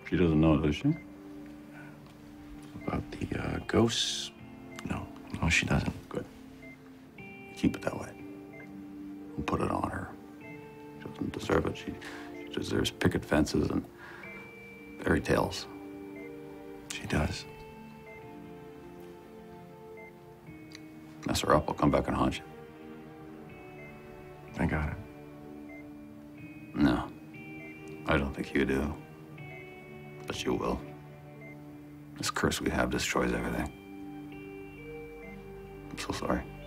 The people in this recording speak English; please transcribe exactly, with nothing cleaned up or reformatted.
She doesn't know, does she? About the uh, ghosts? No. No, she doesn't. Good. Keep it that way. Don't put it on her. She doesn't deserve it. She, she deserves picket fences and fairy tales. She does. Mess her up, I'll come back and haunt you. I got it. No. I don't think you do. But you will. This curse we have destroys everything. I'm so sorry.